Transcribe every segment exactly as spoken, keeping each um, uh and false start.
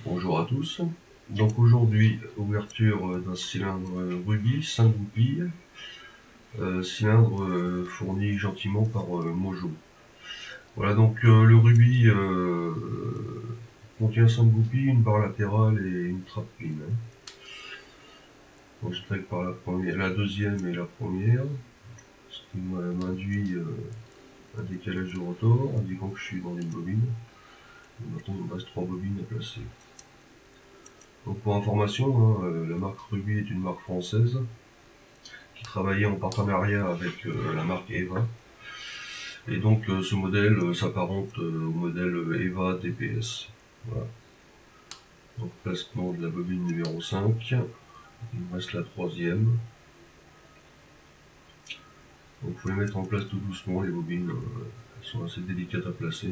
Bonjour à tous. Donc aujourd'hui, ouverture d'un cylindre Ruby, cinq goupilles, euh, cylindre euh, fourni gentiment par euh, Mojo. Voilà, donc euh, le Ruby euh, contient cinq goupilles, une barre latérale et une trappe pin. Donc je traite par la première, la deuxième et la première, ce qui m'induit euh, un décalage de rotor, indiquant que je suis dans une bobine. Et maintenant il me reste trois bobines à placer. Donc pour information, hein, la marque Ruby est une marque française qui travaillait en partenariat avec euh, la marque Eva. Et donc euh, ce modèle euh, s'apparente euh, au modèle Eva D P S. Voilà. Donc placement de la bobine numéro cinq. Il me reste la troisième. Donc il faut les mettre en place tout doucement, les bobines, euh, elles sont assez délicates à placer.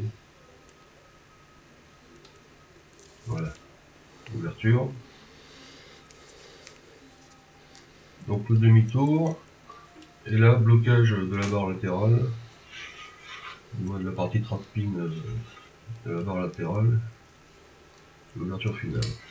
Voilà. Ouverture. Donc le demi-tour. Et là, blocage de la barre latérale. Au niveau de la partie trappe pin euh, de la barre latérale. L'ouverture finale.